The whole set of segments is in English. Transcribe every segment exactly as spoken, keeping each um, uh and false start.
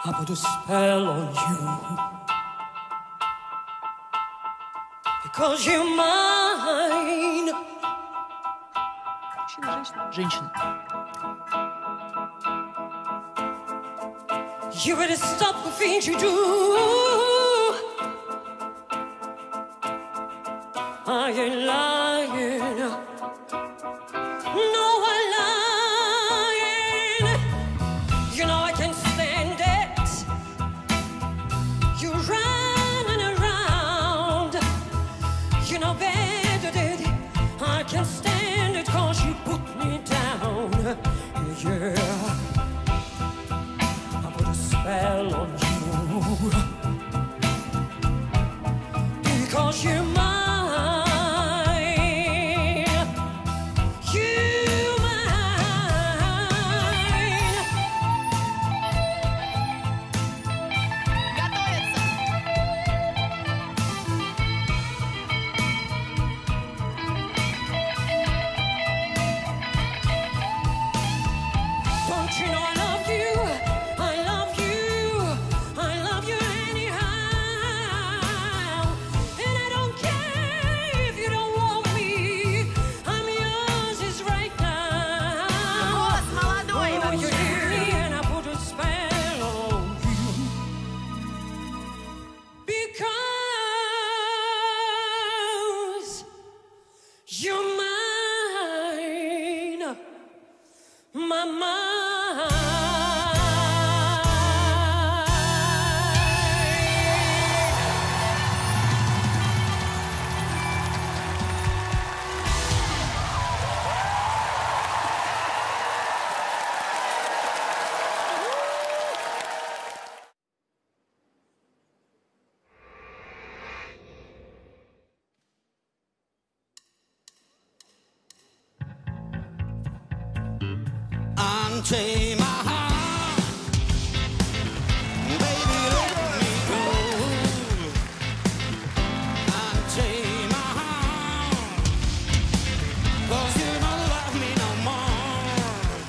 I put a spell on you because you're mine. Женщина, женщина. You better stop the things you do. I ain't lying. No, I'm lying. You know I can't stand it. You running around. You know better that I can't stand it, 'cause you put me down. Yeah, I put a spell on you because you're mine. Unchain my heart, baby, let me go. Unchain my heart, 'cause you don't love me no more.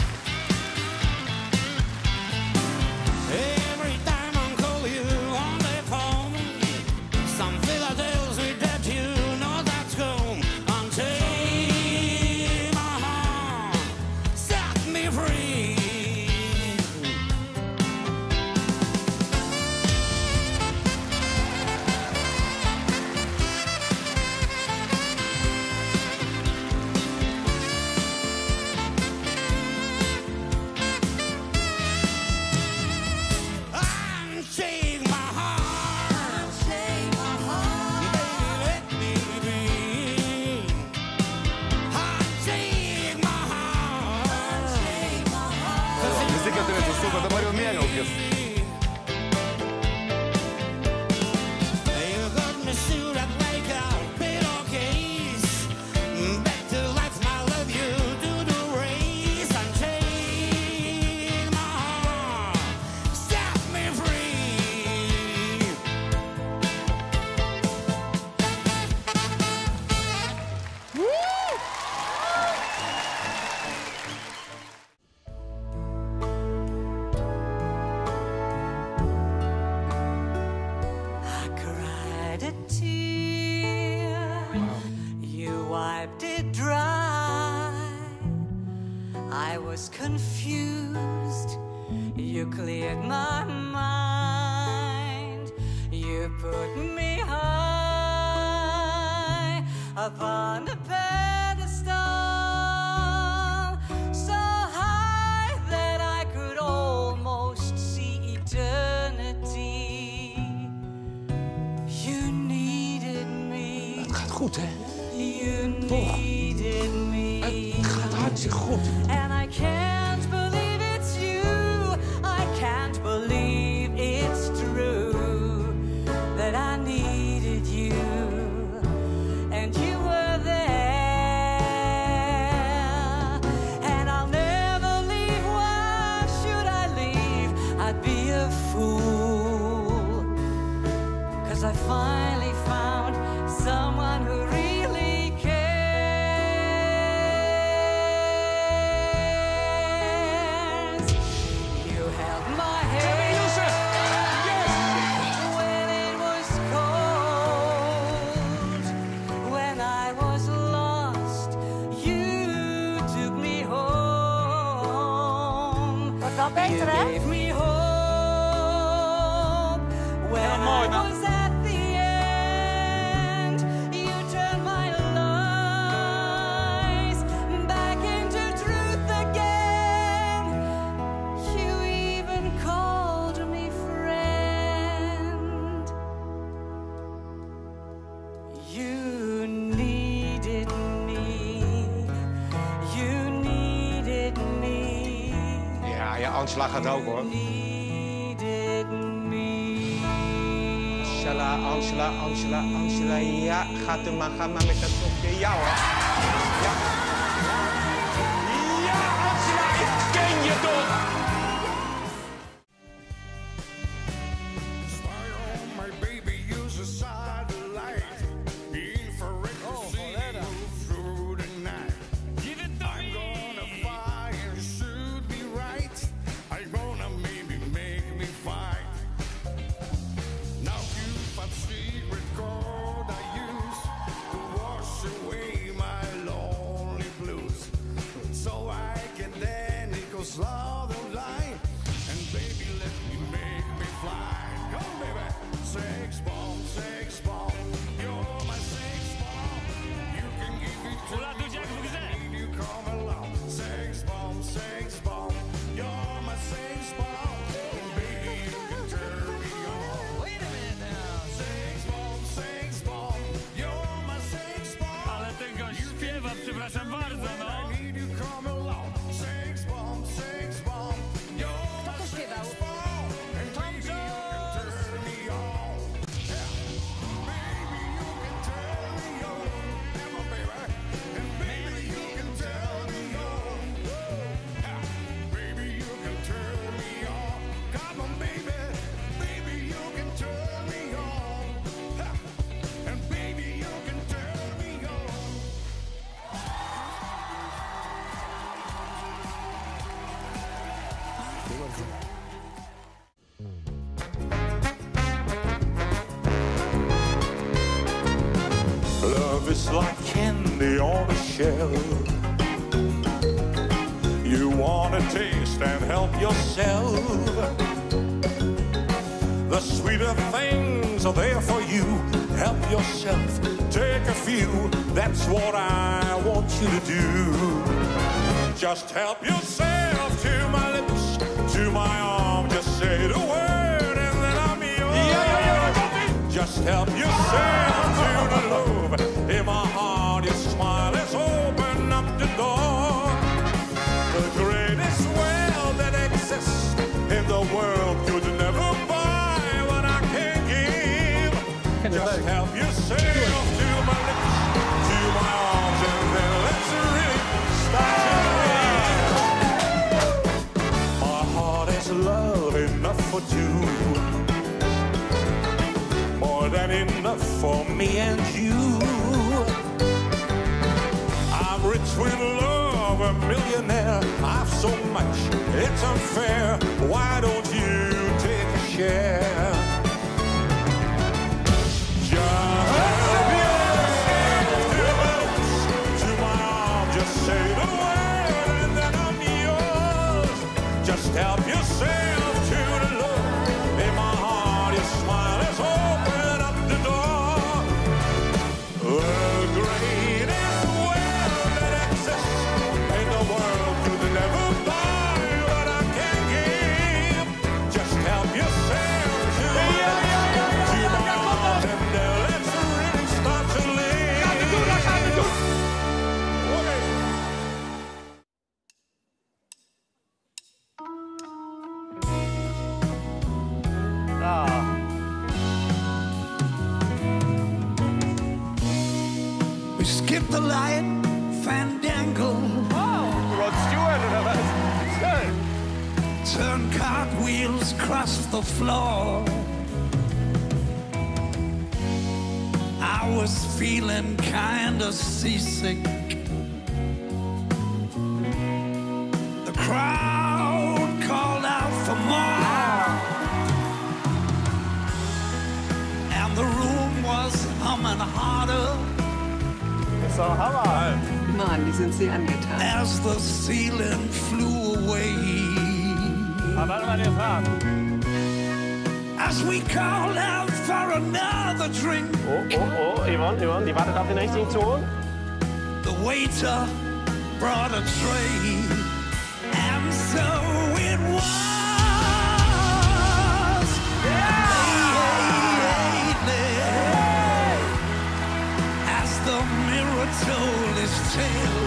Every time I call you on the phone, some fella tells me that you know that's home. Unchain my heart, set me free. Unchain my heart, baby, let me be. Unchain my heart, 'cause you Visi keturi atsisuko, dabar jau mėgaukis. you got me sued up like a pillowcase. Back to life, I love you to the race. Unchain my heart, set me free. I cried a tear, you wiped it dry. I was confused, you cleared my mind. You put me high upon a pedestal, so high that I could almost see eternity. You needed me. Het gaat goed, hè? You needed me. Het gaat hartstikke goed. And I can't believe it's you. I can't believe it's true that I needed you. And you were there. And I'll never leave. Why should I leave? I'd be a fool. 'Cause I finally found someone who really cares. Wel beter, hè? Gave me hope when Ja, mooi, I maar- was at the end. You turned my lies back into truth again. You even called me friend. You needed me. You needed me. Ja, ja, Angela gaat ook hoor. Needed me. Angela, Angela, Angela, Angela. Ja, gaat er maar, ga maar met dat kopje. Ja hoor. Ja. Ja, Angela, ik ken je toch? Smile, my baby, use a satellite. Infrared to see move through the night. Give it to I'm me. gonna find you should be right. I'm gonna maybe make me fight. Now you've got secret code I use to wash away my lonely blues. So I can then go slow the line. And baby, let me make me fly. Come baby, sex bomb, sex bomb. You're my sex bomb. You can give it to Hoe laat doet jij het voor gezegd? me. You come along. Sex bomb, sex bomb. You're my sex bomb. And baby, you can turn me on. Wait a minute now. Sex bomb, sex bomb. You're my sex bomb. Ale tego śpiewa, przepraszam bardzo, no. I need you come along. Sex bomb, sex bomb. You're my to śpiewał? sex bomb. And baby, you can turn me on. Yeah. Baby, you can turn me on. Come on, baby. And baby, you can turn me on. Yeah. Baby, you can turn me on. Come on, baby. Baby, you can turn me on. Yeah. And baby, you can turn me on. Love is like candy on a shelf. You wanna taste and help yourself. The sweeter things are there for you. Help yourself, take a few. That's what I want you to do. Just help yourself to my lips, to my arm. Just say the word and then I'm yours. Just help yourself to the love in my heart. Your smile has opened up the door. The greatest wealth that exists in the world could never buy what I can give. Just help yourself to my lips, to my arms, and then let's really start to live. My heart has love enough for two. More than enough for me and you. I'm rich with love, a millionaire. I've so much, it's unfair. Why don't you take a share? Just help yourself to my lips, to my arm. Just say the word and then I'm yours. Just help yourself to the love in my heart. Your smile has opened up the door. The greatest wealth that exists in the world could never buy what I can give. Just help yourself to my lips, to my arms, and then let's really start to live. Okay. We skipped the light, fandango. Rod Stewart oder was? Schön. Turn cartwheels across the floor. I was feeling kinda seasick. The crowd called out for more, and the room was humming harder Ist doch Hammer. Mann, die sind sie angetan. as the ceiling flew away. Ja, varva ner fram. As we called out for another drink, Oh, oh, oh, Yvonne, Yvonne, die wartet auf den richtigen Ton. the waiter brought a tray, and so it was. As the mirror told his tale,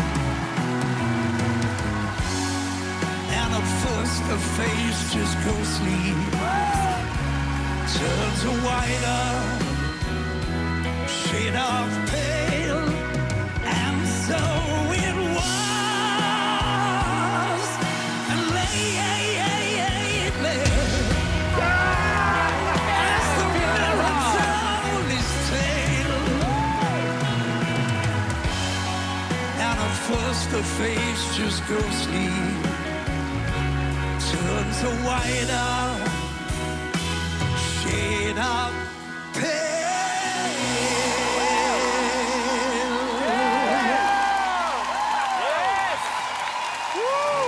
and at first the face just ghostly turned to whiter shade of pale, and so it was, and lately, as the mirror told his tale, and at first the face just ghostly turned to whiter shade of pale.